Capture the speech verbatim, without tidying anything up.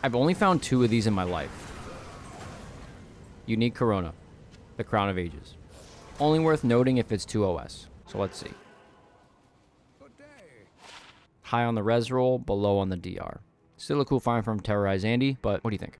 I've only found two of these in my life. Unique Corona, the Crown of Ages. Only worth noting if it's two O S. So let's see. High on the res roll, below on the D R. Still a cool find from Terrorize Andy, but what do you think?